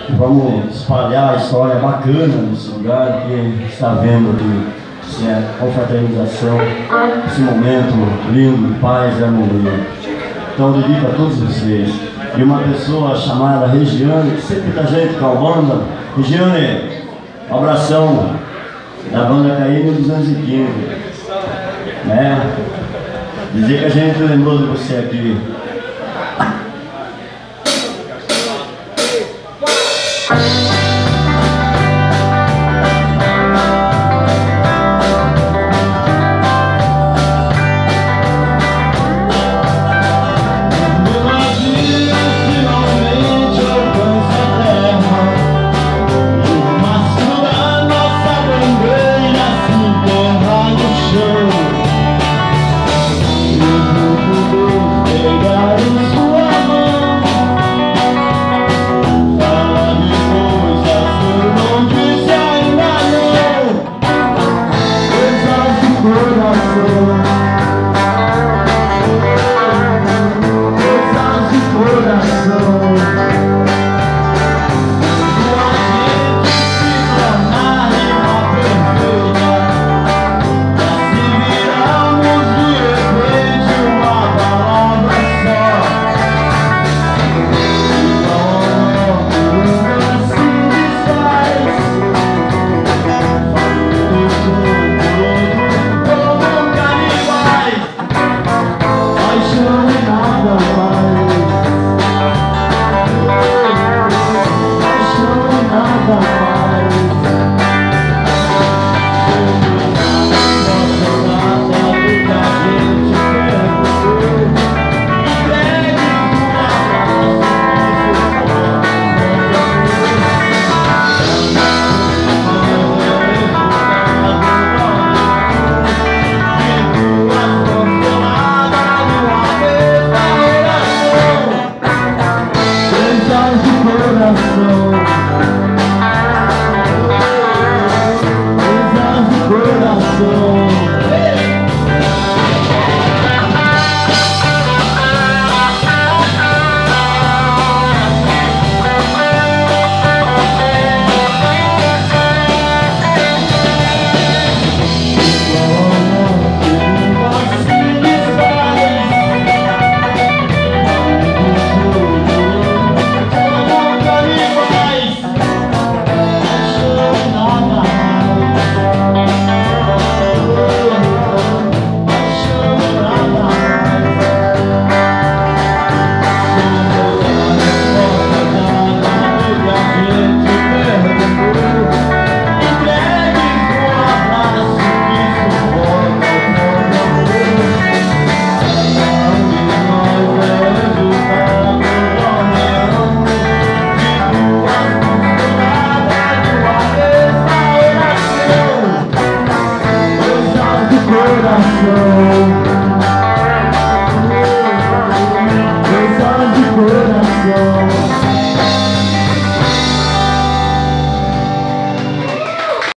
Vamos espalhar a história bacana desse lugar que está vendo que é confraternização, esse momento lindo de paz e harmonia. Então eu dedico a todos vocês. E uma pessoa chamada Regiane, que sempre tá gente com a banda. Regiane, um abração da banda KM 215. Né? Dizer que a gente lembrou de você aqui.